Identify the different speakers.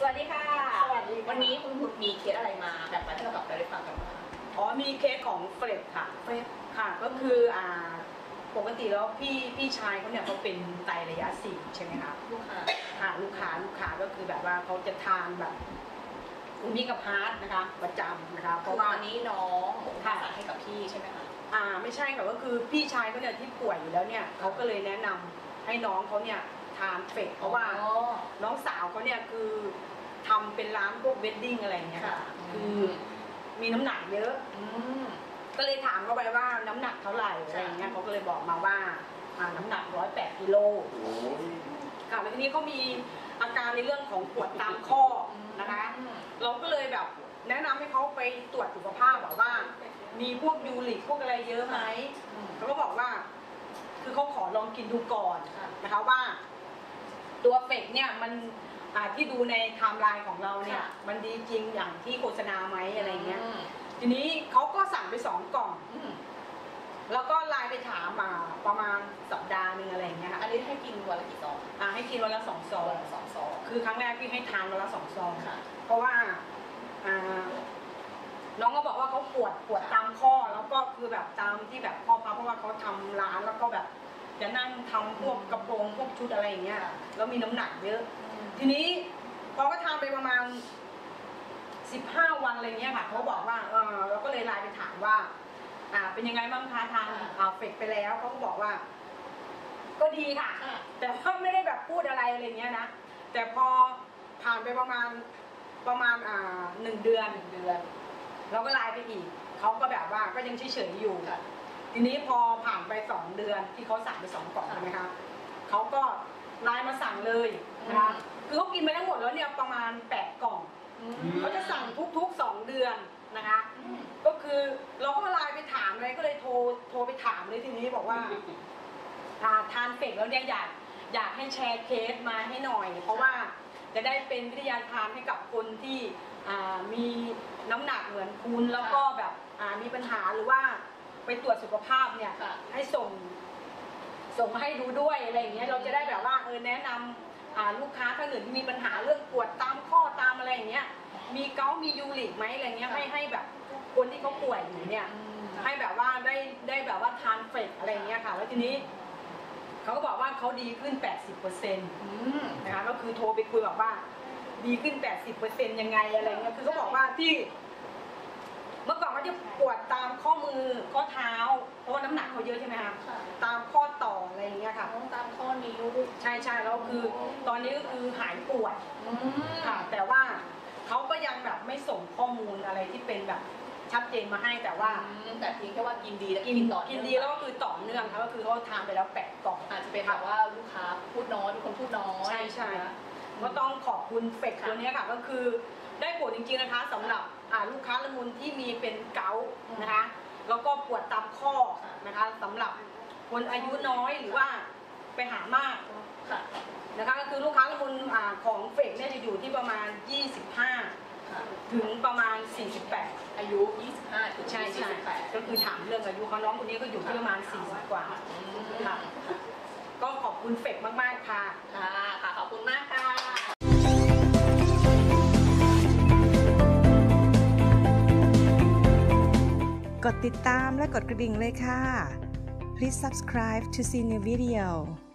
Speaker 1: สวัสดีค่ะ
Speaker 2: สวัสดี
Speaker 1: วันนี้คุณพุทธมีเคสอะไรมาแบบมาให้เราได้ฟังกันบ้าง
Speaker 2: อ๋อมีเคสของเฟรดค่ะเฟรดค่ะก็คือปกติแล้วพี่ชายเขาเนี่ยเขาเป็นไตระยะ4ใช่ไหมคะ
Speaker 1: ลูกค้า
Speaker 2: ค่ะลูกค้าก็คือแบบว่าเขาจะทานแบบมีกับฮาร์ดนะคะประจำนะคะ
Speaker 1: เพราะว่านี้น้องสั่งให้กับพี่ใช่ไหมคะ
Speaker 2: ไม่ใช่ค่ะก็คือพี่ชายเขาเนี่ยที่ป่วยอยู่แล้วเนี่ยเขาก็เลยแนะนำให้น้องเขาเนี่ยทานเฟรดเพราะว่าน้องสาวเขาเนี่ยคือทำเป็นร้านพวกเวดดิ้งอะไรเงี้ยคือมีน้ำหนักเยอะก็เลยถามเขาไปว่าน้ำหนักเท่าไหร่อะไรเงี้ยเขาก็เลยบอกมาว่าน้ำหนัก108 กิโลค่ะแล้วทีนี้เขามีอาการในเรื่องของปวดตามข้อนะคะเราก็เลยแบบแนะนำให้เขาไปตรวจสุขภาพว่ามีพวกยูริกพวกอะไรเยอะไหมเขาก็บอกว่าคือเขาขอลองกินดูก่อนนะคะว่าตัวเฟกเนี่ยมันที่ดูในไทม์ไลน์ของเราเนี่ยมันดีจริงอย่างที่โฆษณาไหมอะไรเงี้ยทีนี้เขาก็สั่งไป2 กล่องแล้วก็ไลน์ไปถามประมาณสัปดาห์นึงอะไรเงี้ยค่ะ
Speaker 1: อันนี้ให้กินวันละกี่ซอง
Speaker 2: ให้กินวันละ2 ซองคือครั้งแรกพี่ให้ทานวันละ2 ซองเพราะว่าน้องก็บอกว่าเขาปวดตามข้อแล้วก็คือแบบตามที่แบบข้อพับเพราะว่าเขาทำร้านแล้วก็แบบจะนั่งทำพวกกระโปรงพวกชุดอะไรอย่างเงี้ยแล้วมีน้ำหนักเยอะทีนี้พอก็ทำไปประมาณ15 วันอะไรเงี้ยค่ะเขาบอกว่าเราก็เลยไลน์ไปถามว่าเป็นยังไงบ้างคะทางเฟกไปแล้วเขาก็บอกว่าก็ดีค่ะแต่ว่าไม่ได้แบบพูดอะไรเงี้ยนะแต่พอผ่านไปประมาณ1 เดือนเราก็ไลน์ไปอีกเขาก็แบบว่าก็ยังเฉยๆอยู่ทีนี้พอผ่านไป2 เดือนที่เขาสั่งไป2 กล่องใช่ไหมคะเขาก็ไลน์มาสั่งเลยนะคะคือเขากินไปทั้งหมดแล้วเนี่ยประมาณ8 กล่องเขาจะสั่งทุกๆ2 เดือนนะคะก็คือเราก็ไลน์ไปถามเลยก็เลยโทรไปถามเลยทีนี้บอกว่าทานเฟกแล้วเนี่ยอยากให้แชร์เคสมาให้หน่อยเพราะว่าจะได้เป็นวิทยาทานให้กับคนที่มีน้ำหนักเหมือนคุณแล้วก็แบบมีปัญหาหรือว่าไปตรวจสุขภาพเนี่ยให้ส่งมาให้ดูด้วยอะไรอย่างเงี้ยเราจะได้แบบว่าแนะนำลูกค้าท่านอื่นที่มีปัญหาเรื่องปวดตามข้อตามอะไรอย่างเงี้ยมีเกาต์มียูริกไหมอะไรเงี้ยให้แบบคนที่เขาป่วยอยู่เนี่ยให้แบบว่าได้แบบว่าทานเฟกอะไรเงี้ยค่ะแล้วทีนี้เขาก็บอกว่าเขาดีขึ้น 80%นะคะก็คือโทรไปคุยบอกว่าดีขึ้น 80% ยังไงอะไรเงี้ยคือเขาบอกว่าที่เมื่อก่อนเขาจะปวดตามข้อมือข้อเท้าเพราะว่าน้ำหนักเขาเยอะใช่ไหมคะตามข้อต่ออะไรอย่างเงี้ยค่ะ
Speaker 1: ตามข้อนิ้ว
Speaker 2: ใช่แล้วคือตอนนี้ก็คือหายปวดค่ะแต่ว่าเขาก็ยังแบบไม่ส่งข้อมูลอะไรที่เป็นแบบชัดเจนมาให้แต่ว่า
Speaker 1: แต่เพียงแค่ว่ากินดีแล้ว
Speaker 2: กินดีแล้วก็คือต่อเนื่องค่ะก็คือเขาทานไปแล้ว8 กล่อง
Speaker 1: อาจจะเป็นแบบว่าลูกค้าพูดน้อยเป็นคนพูดน้อย
Speaker 2: ใช่ก็ต้องขอบคุณเฟกตัวนี้ค่ะก็คือได้ผลจริงๆนะคะสำหรับลูกค้าละมุนที่มีเป็นเกาต์นะคะแล้วก็ปวดตามข้อนะคะสำหรับคนอายุน้อยหรือว่าไปหามากนะคะก็คือลูกค้าละมุนของเฟกเนี่ยจะอยู่ที่ประมาณ25ถึงประมาณ48
Speaker 1: อายุ25ถึง
Speaker 2: 48ก็คือถามเรื่องอายุเขาน้องคนนี้ก็อยู่ที่ประมาณ40 กว่าค่ะก็ขอบคุณเฟกมากๆค่ะ
Speaker 1: ขอบคุณมากค่ะ
Speaker 3: กดติดตามและกดกระดิ่งเลยค่ะ Please subscribe to see new video